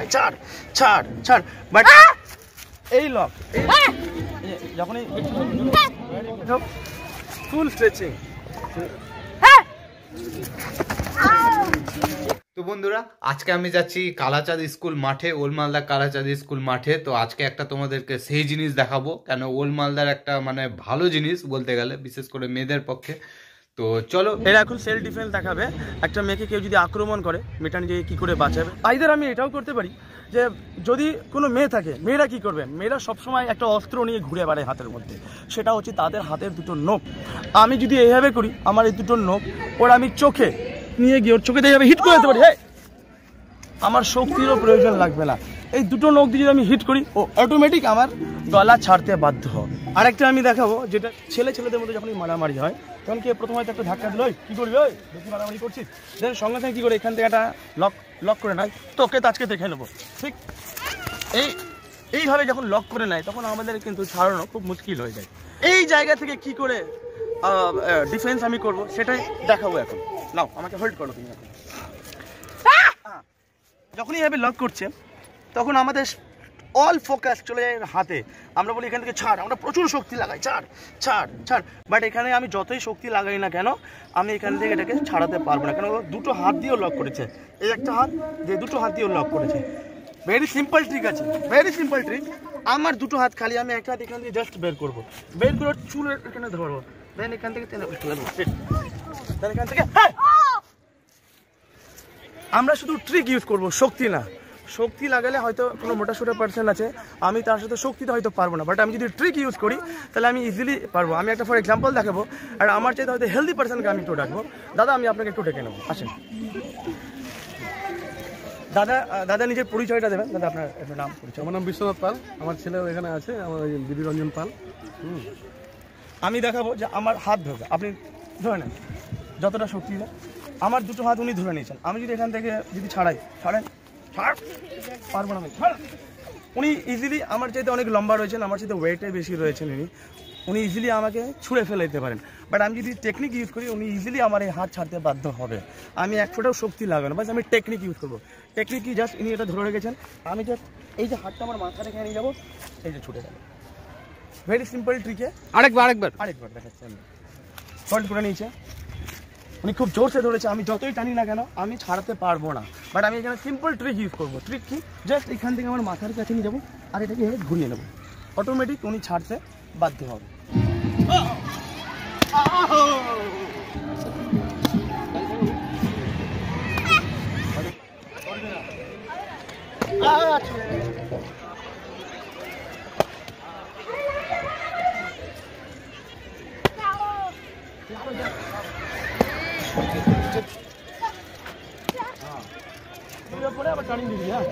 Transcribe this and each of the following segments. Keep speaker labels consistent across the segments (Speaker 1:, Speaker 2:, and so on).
Speaker 1: লাগাই, ছাড় ছাড় ছাড়। বাট এই লক যখনই ফুল স্ট্রেচিং।
Speaker 2: তো বন্ধুরা, আজকে আমি যাচ্ছি কালাচাঁদ স্কুল মাঠে, ওল্ড মালদা কালাচাঁদ স্কুল মাঠে। তো আজকে একটা তোমাদেরকে সেই জিনিস দেখাবো, কেন ওল্ড মালদার একটা মানে ভালো জিনিস বলতে গেলে, বিশেষ করে মেয়েদের পক্ষে। তো চলো,
Speaker 1: এরা এখন সেলফ ডিফেন্স দেখাবে। একটা মেয়েকে কেউ যদি আক্রমণ করে, মেয়েটা নিজেকে কী করে বাঁচাবে। আইদার আমি এটাও করতে পারি যে যদি কোনো মেয়ে থাকে, মেয়েরা কি করবে, মেয়েরা সবসময় একটা অস্ত্র নিয়ে ঘুরে বেড়ায় হাতের মধ্যে, সেটা হচ্ছে তাদের হাতের দুটো নখ। আমি যদি এইভাবে করি, আমার এই দুটো নখ ওর আমি চোখে নিয়ে গিয়ে ওর চোখে দিয়ে হিট করে দিতে পারি, হ্যাঁ, আমার শক্তিরও প্রয়োজন লাগবে না। এই দুটো নখ দিয়ে যদি আমি হিট করি, ও অটোমেটিক আমার গলা ছাড়তে বাধ্য হবে। আরেকটা আমি দেখাবো, যেটা ছেলেদের মধ্যে যখনই মারামারি হয়, তখন কি প্রথমে হয়তো একটা ধাক্কা দিল, কি করবি ওই বেশি মারামারি করছিস, দেন সঙ্গে সঙ্গে কী করে এখান থেকে একটা লক করে নেয়, তোকে তো আজকে দেখে নেবো। ঠিক এইভাবে যখন লক করে নেয়, তখন আমাদের কিন্তু ছাড়ানো খুব মুশকিল হয়ে যায়। এই জায়গা থেকে কি করে ডিফেন্স আমি করব, সেটাই দেখাবো এখন। নাও, আমাকে হোল্ড করো তুমি। এখন যখনই এভাবে লক করছে, তখন আমাদের অল ফোকাস চলে যায় হাতে। আমরা বলি এখান থেকে ছাড়, আমরা প্রচুর শক্তি লাগাই, ছাড় ছাড় ছাড়। বাট এখানে আমি যতই শক্তি লাগাই না কেন, আমি এখান থেকে এটাকে ছাড়াতে পারবো না, কেন দুটো হাত দিয়েও লক করেছে। এই একটা হাত দিয়ে দুটো হাত দিয়েও লক করেছে। ভেরি সিম্পল ট্রিক আছে, ভেরি সিম্পল ট্রিক। আমার দুটো হাত খালি, আমি একটা হাত এখান থেকে জাস্ট বের করবো, বের করে চুলের এখানে ধরবো, দেন এখান থেকে এখান থেকে আমরা শুধু ট্রিক ইউজ করবো, শক্তি না। শক্তি লাগালে হয়তো কোনো মোটাসোটা পার্সন আছে, আমি তার সাথে শক্তিতে হয়তো পারবো না, বাট আমি যদি ট্রিক ইউজ করি তাহলে আমি ইজিলি পারবো। আমি একটা ফর এক্সাম্পল দেখাবো, আর আমার চাইতে হয়তো হেলদি পার্সনকে আমি একটু ডাকবো। দাদা, আমি আপনাকে একটু ডেকে নেবো, আসেন। দাদা নিজের পরিচয়টা দেবেন। দাদা, আপনার নাম পরিচয়?
Speaker 3: আমার নাম বিশ্বনাথ পাল, আমার ছেলেও এখানে আছে, আমার দিদি রঞ্জন পাল।
Speaker 1: আমি দেখাবো যে আমার হাত ধরবে, আপনি ধরে নেন যতটা শক্তি না। আমার দুটো হাত উনি ধরে নিয়েছেন, আমি যদি এখান থেকে যদি ছাড়েন, ছাড়, পারবো না, ছাড়। উনি ইজিলি, আমার চাইতে অনেক লম্বা রয়েছেন, আমার চাইতে ওয়েটে বেশি রয়েছেন, উনি ইজিলি আমাকে ছুঁড়ে ফেলে দিতে পারেন। বাট আমি যদি টেকনিক ইউজ করি, উনি ইজিলি আমার এই হাত ছাড়তে বাধ্য হবে। আমি এক ফোটাও শক্তি লাগানো, বাস আমি টেকনিক ইউজ করবো। টেকনিক কি, জাস্ট ইনি এটা ধরে রেখেছেন, আমি জাস্ট এই যে হাতটা আমার মাথা রেখে নিয়ে যাবো, এই যে ছুটে যাবে। ভেরি সিম্পল ট্রিকে আরেকবার দেখাচ্ছি। আমি হোল্ড করে নিয়েছে, উনি খুব জোরসে ধরেছে, আমি যতই টানি না কেন আমি ছাড়াতে পারবো না। বাট আমি এখানে সিম্পল ট্রিক ইউজ করবো। ট্রিক কি, জাস্ট এখান থেকে আমার মাথার কাছে নিয়ে যাবো, আর এটাকে ঘুরিয়ে নেবো, অটোমেটিক উনি ছাড়তে বাধ্য হবে। আবার টার্নিং দিবি, হ্যাঁ,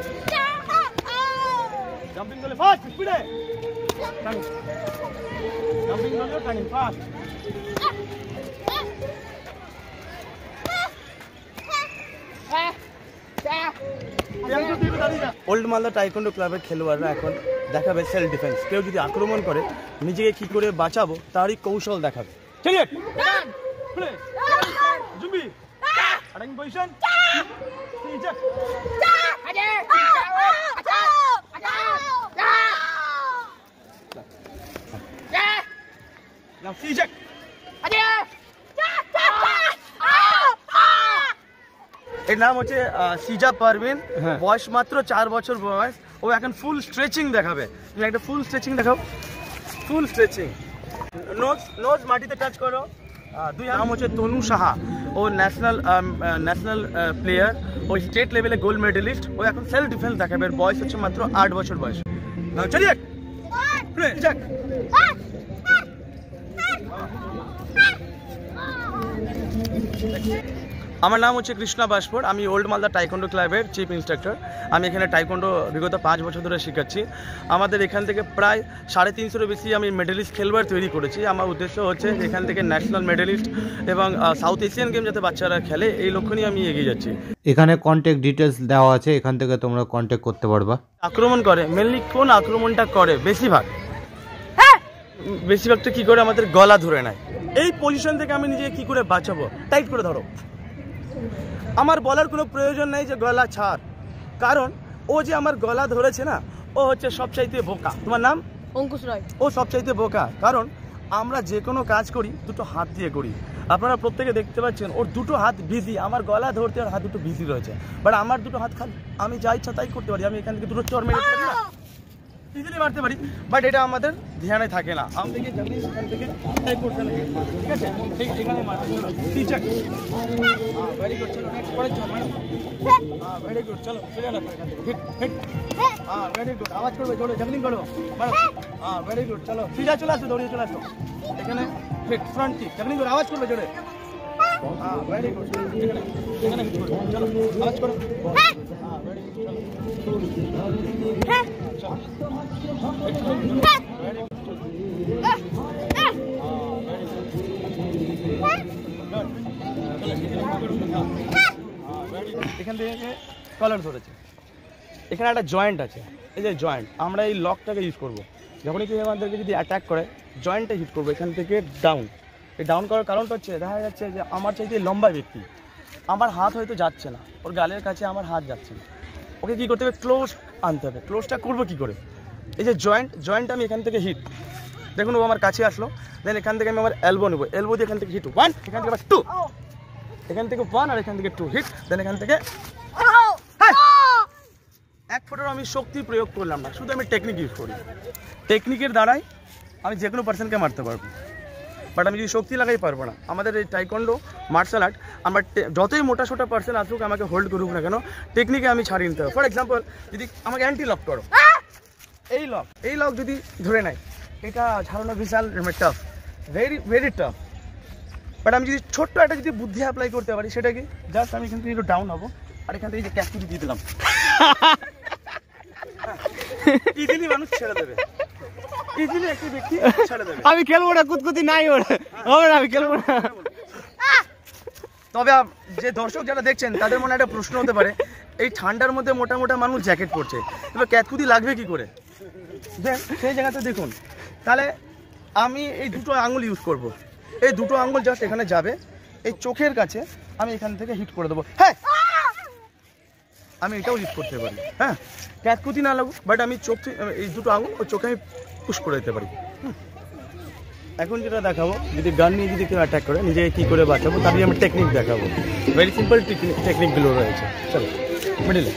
Speaker 1: জাম্পিং করলে ফাস্ট স্পিডে, জাম্পিং করলে turning fast. Old Malda taekwondo ক্লাবের খেলোয়াড়রা এখন দেখাবে সেলফ ডিফেন্স। কেউ যদি আক্রমণ করে, নিজেকে কি করে বাঁচাবো তারই কৌশল দেখাবে। চলিয়ে জুম্বি আটাইং পজিশন, এর নাম হচ্ছে সিজা পারভিন, বয়স মাত্র 4 বছর বয়স। ও এখন ফুল স্ট্রেচিং দেখাবে। তুমি একটা ফুল স্ট্রেচিং দেখাও, ফুল স্ট্রেচিং। নোজ মাটিতে টাচ করো। দুই নাম হচ্ছে তনু সাহা, ও ন্যাশনাল প্লেয়ার, ও স্টেট লেভেলে গোল্ড মেডেলিস্ট। ও এখন সেলফ ডিফেন্স দেখাবে, এর বয়স হচ্ছে মাত্র 8 বছর বয়স। চলিয়ে আমার নাম হচ্ছে কৃষ্ণা বাসপুর, আমি ওল্ড মালদা টাইকোন্ডো ক্লাবের চিফ ইন্সট্রাক্টর। আমি এখানে টাইকোন্ডো বিগত 5 বছর ধরে শেখাচ্ছি। আমাদের এখান থেকে প্রায় 350-এরও বেশি আমি মেডেলিস্ট খেলোয়াড় তৈরি করেছি। আমার উদ্দেশ্য হচ্ছে এখান থেকে ন্যাশনাল মেডেলিস্ট এবং সাউথ এশিয়ান গেম যাতে বাচ্চারা খেলে, এই লক্ষ্য নিয়ে আমি এগিয়ে যাচ্ছি।
Speaker 2: এখানে কন্ট্যাক্ট ডিটেলস দেওয়া আছে, এখান থেকে তোমরা কন্ট্যাক্ট করতে পারবা।
Speaker 1: আক্রমণ করে মেনলি কোন আক্রমণটা করে, বেশিরভাগটা কি করে আমাদের গলা ধরে নেয়। এই পজিশন থেকে আমি নিজেকে কি করে বাঁচাবো, টাইট করে ধরো। আমার বলার কোনো প্রয়োজন নেই যে গলা ছাড়, কারণ ও যে আমার গলা ধরেছে না, ও হচ্ছে সবচাইতে বোকা। তোমার নাম?
Speaker 4: অঙ্কুশ রায়।
Speaker 1: ও সবচাইতে বোকা, কারণ আমরা যে কোনো কাজ করি দুটো হাত দিয়ে করি। আপনারা প্রত্যেকে দেখতে পাচ্ছেন ওর দুটো হাত বিজি, আমার গলা ধরতে ওর হাত দুটো বিজি রয়েছে, বাট আমার দুটো হাত খালি, আমি যা ইচ্ছা তাই করতে পারি। আমি এখান থেকে দুটো চর মেরে দিতে পারি না, ইজিলি মারতে পারি, বাট এটা আমাদের ধ্যানে থাকে না। আমি থেকে জানি এখান থেকে এই করতে না, ঠিক আছে? ঠিক এখানে মারতে হবে। টিচার ভেরি গুড, চলো নেক্সট পরে চলো ম্যাডাম। ভেরি গুড, চলো চলে না এখান থেকে, হিট হিট। ভেরি গুড, আওয়াজ করবে জোরে, জাগলিং করো ম্যাডাম। ভেরি গুড, চলো সিধা চলে আসো, দৌড়িয়ে চলে আসো এখানে, হিট ফ্রন্ট কিক, জাগলিং করো, আওয়াজ করবে জোরে। ভেরি গুড, এখানে এখানে হিট করো, চলো আওয়াজ করো। ভেরি গুড, চলো এখান থেকে কলার ধরেছে, এখানে একটা জয়েন্ট আছে, এই যে জয়েন্ট, আমরা এই লকটাকে ইউজ করবো যখনই কেউ আমাদেরকে যদি অ্যাটাক করে, জয়েন্টটা হিট করবো এখান থেকে ডাউন। এই ডাউন করার কারণটা হচ্ছে দেখা যাচ্ছে যে আমার চাইতে লম্বা ব্যক্তি, আমার হাত হয়তো যাচ্ছে না, ওর গালের কাছে আমার হাত যাচ্ছে না, ওকে কী করতে হবে, ক্লোজ আনতে হবে। ক্লোজটা করবো কী করে, এই যে জয়েন্ট আমি এখান থেকে হিট, দেখুন ও আমার কাছে আসলো, দেন এখান থেকে আমি আমার এলবো নেবো, এলবো দিয়ে এখান থেকে হিট 1, এখান থেকে আবার 2, এখান থেকে 1 আর এখান থেকে 2 হিট, দেন এখান থেকে এক ফোঁটার আমি শক্তি প্রয়োগ করলাম না, শুধু আমি টেকনিক ইউজ করি। টেকনিকের দ্বারাই আমি যে কোনো পার্সনকে মারতে পারবো, বাট আমি যদি শক্তি লাগাই পারবো না। আমাদের এই টাইকন্ডো মার্শাল আর্ট, আমার যতই মোটা সোটা পার্সন আসুক আমাকে হোল্ড করুক না কেন, টেকনিকে আমি ছাড়িয়ে নিতে হবে। ফর এক্সাম্পল, যদি আমাকে অ্যান্টি লক করো, এই লক যদি ধরে নেয়, এটা ঝাড়ানো বিশাল tough, very very tough, but আমি যদি ছোট্ট একটা যদি বুদ্ধি অ্যাপ্লাই করতে পারি, সেটা কি, জাস্ট আমি এখান থেকে একটু ডাউন হবো আর এখান থেকে যে ক্যাচটি দিয়ে দিলাম, ইজিলি মানুষ ছেড়ে দেবে, ইজিলি একটি ব্যক্তি ছেড়ে দেবে।
Speaker 5: আমি খেলবো না, কুতকুতি নাই ওর, আমি খেলবো না।
Speaker 1: তবে যে দর্শক যারা দেখছেন তাদের মনে একটা প্রশ্ন হতে পারে, এই ঠান্ডার মধ্যে মোটা মোটা মানুষ জ্যাকেট পরছে, এবার ক্যাচকুতি লাগবে কি করে? সেই জায়গাতে দেখুন, তাহলে আমি এই দুটো আঙুল ইউজ করব, এই দুটো আঙুল জাস্ট এখানে যাবে, এই চোখের কাছে আমি এখান থেকে হিট করে দেবো। হ্যাঁ, আমি এটাও ইউজ করতে পারি, হ্যাঁ, ক্যাচকুতি না লাগুক, বাট আমি চোখ, এই দুটো আঙুল ওই চোখে আমি পুশ করে দিতে পারি। এখন যেটা দেখাবো, যদি গান নিয়ে যদি কেউ অ্যাটাক করে, নিজেকে কী করে বাঁচাবো তার আমি টেকনিক দেখাবো। ভেরি সিম্পল টেকনিকগুলো রয়েছে। চলো মিডিলে,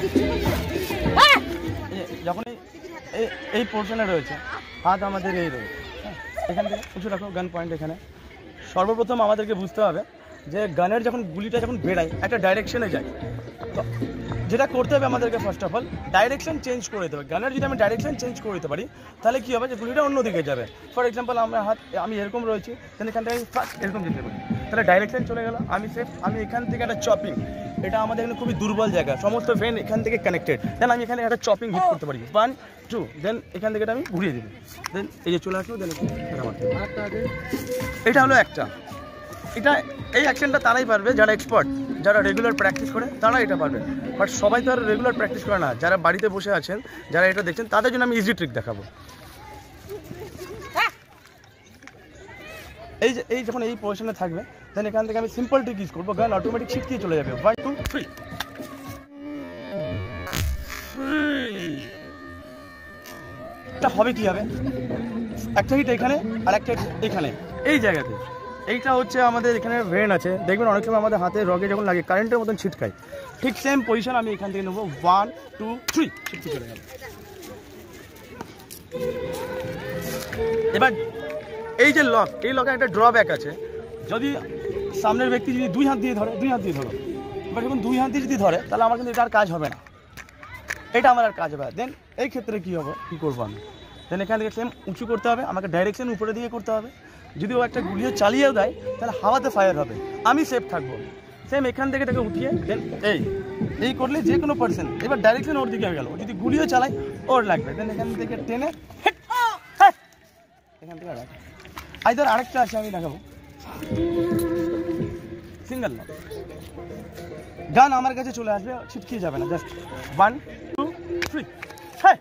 Speaker 1: যখন এই পোর্শনে রয়েছে, হাত আমাদের এই রয়েছে, এখান থেকে উঁচু রাখো, গান পয়েন্ট এখানে। সর্বপ্রথম আমাদেরকে বুঝতে হবে যে গানের যখন গুলিটা যখন বেড়ায় একটা ডাইরেকশনে যায়, তো যেটা করতে হবে আমাদেরকে first of all direction change করে দিতে হবে। গানের যদি আমি ডাইরেকশন চেঞ্জ করে দিতে পারি, তাহলে কী হবে, যে গুলিটা অন্যদিকে যাবে। ফর এক্সাম্পল, আমার হাত, আমি এরকম রয়েছি, তাহলে এখান থেকে ফার্স্ট এরকম যেতে পারি, তাহলে ডাইরেকশন চলে গেল, আমি সেফ। আমি এখান থেকে একটা চপিং, এটা আমাদের এখানে খুবই দুর্বল জায়গা, সমস্ত ভেন এখান থেকে কানেক্টেড, দেন আমি এখানে একটা চপিং হিট করতে পারি, 1 2, দেন এখান থেকে এটা আমি ঘুরিয়ে দেবো, দেন এই যে চলে আসলো, দেন এটা হলো একটা। এটা এই অ্যাকশনটা তারাই পারবে যারা এক্সপার্ট, যারা রেগুলার প্র্যাকটিস করে, তারা এটা পারবে, বাট সবাই তো আর রেগুলার প্র্যাকটিস করে না। যারা বাড়িতে বসে আছেন, যারা এটা দেখছেন, তাদের জন্য আমি ইজি ট্রিক দেখাবো। এই যখন এই পজিশনে থাকবে, দেন এখান থেকে আমি সিম্পল ট্রিক ইউজ করবো, গান অটোমেটিক ছিটকিয়ে চলে যাবে। 1 2 3, এটা হবে কি হবে, একটা হিট এখানে আর একটা এখানে, এই জায়গাতে। এইটা হচ্ছে আমাদের এখানে ভেন আছে, দেখবেন অনেক সময় আমাদের হাতে রগে যখন লাগে কারেন্টের মতন ছিটকায়, ঠিক সেম পজিশন আমি এখান থেকে নেবো, 1 2 3, ছিটকে চলে গেল। এবার এই যে লক, এই লকে একটা ড্রব্যাক আছে, যদি সামনের ব্যক্তি যদি 2 হাত দিয়ে ধরে, 2 হাত দিয়ে ধরো, এবার যখন 2 হাত দিয়ে যদি ধরে, তাহলে আমার কিন্তু এটা আর কাজ হবে না, এটা আমার আর কাজ হবে। দেন এই ক্ষেত্রে কী হবে, কী করবো আমি, দেন এখান থেকে সেম উঁচু করতে হবে, আমাকে ডাইরেকশন উপরে দিয়ে করতে হবে। যদি ও একটা গুলিও চালিয়েও দেয়, তাহলে হাওয়াতে ফায়ার হবে, আমি সেফ থাকবো। সেম এখান থেকে তাকে উঠিয়ে দেন এই করলে যে কোনো পার্সন, এবার ডাইরেকশন ওর দিকে হয়ে গেল, যদি গুলিও চালায় ওর লাগবে, দেন এখান থেকে টেনে এখান থেকে রাখ। আইদার আরেকটা আছে, আমি দেখাবো, সিঙ্গেল লক, গান আমার কাছে চলে আসবে, ছিটকিয়ে যাবে না, জাস্ট 1 2 3, হ্যাঁ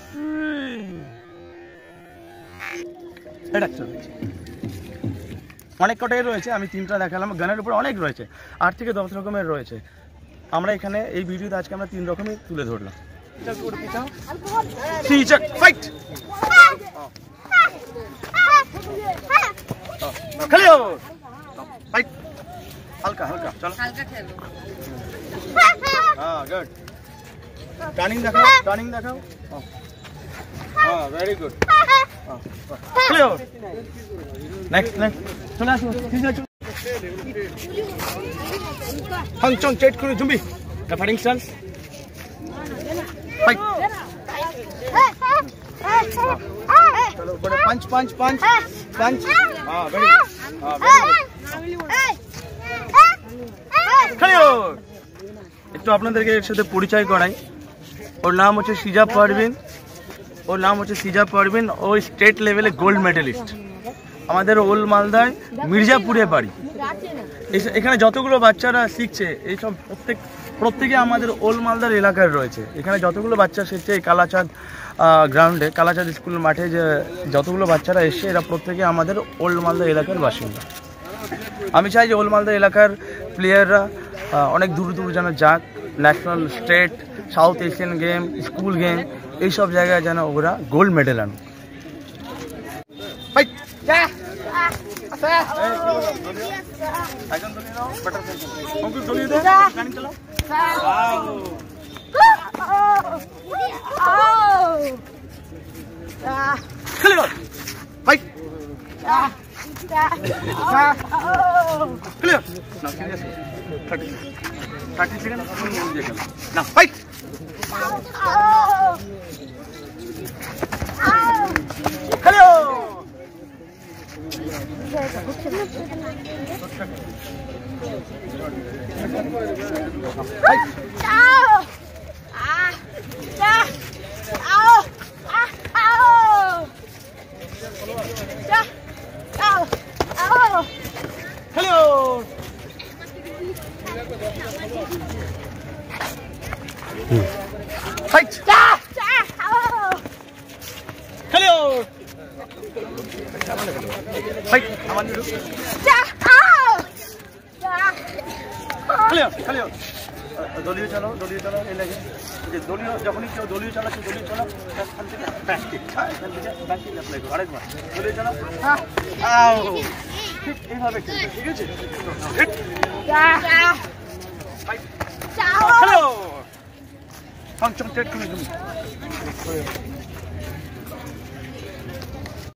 Speaker 1: এটা চলছে। অনেক কটাই রয়েছে, আমি 3টা দেখালাম। গানের উপর অনেক রয়েছে, 8 থেকে 10 রকমের রয়েছে। আমরা এখানে এই ভিডিওতে আজকে আমরা 3 রকমই তুলে ধরলাম। ফাইট খেলো, ফাইট হালকা হালকা, চলো হালকা খেলো। হ্যাঁ গুড, টার্নিং দেখাও, টার্নিং দেখাও। হ্যাঁ ভেরি গুড, খেলো। নেক্সট নেক্সট, চলে আসো, ঠিক আছে। হাংচং চেট করে জুম্বি, দ্য ফাইটিং স্টাইল, ফাইট। চলো বড় পাঁচ পাঁচ পাঁচ পাঁচ। হ্যাঁ ভেরি গুড, হ্যাঁ ভেরি গুড, খেলো। একটু আপনাদেরকে এর সাথে পরিচয় করাই। ওর নাম হচ্ছে সিজা পারভিন, ওর নাম হচ্ছে সিজা পারভিন। ও স্টেট লেভেলে গোল্ড মেডেলিস্ট। আমাদের ওল্ড মালদায় মির্জাপুরে বাড়ি। এখানে যতগুলো বাচ্চারা শিখছে এইসব প্রত্যেকে আমাদের ওল্ড মালদার এলাকার রয়েছে। এখানে যতগুলো বাচ্চা শিখছে এই কালাচাঁদ গ্রাউন্ডে, কালাচাঁদ স্কুল মাঠে যে যতগুলো বাচ্চারা এসছে এরা প্রত্যেকে আমাদের ওল্ড মালদা এলাকার বাসিন্দা। আমি চাই যে ওল্ড মালদা এলাকার প্লেয়াররা অনেক দূর দূর যেন যাক, national, state, south Asian game, school game, এইসব জায়গায় যেন ওরা গোল্ড মেডেল আনুক। Clear. Now seriously. 30 seconds. Now fight. Hello. Fight. Hello. Fight. Hello. Fight. Aman dulu. Hello. Hello. দলীয় চলো, দলীয় চলো। এই লাগে যে দলীয় যখনই কেউ দলীয় চালাচ্ছে, দলীয় চলো, এখান থেকে ব্যাককিক, এখান থেকে ব্যাককিক অ্যাপ্লাই করো। আরেকবার দলীয় চলো, আও, ঠিক এইভাবে খেলবে, ঠিক আছে? হ্যালো, ফাংশন ট্রেড করে তুমি।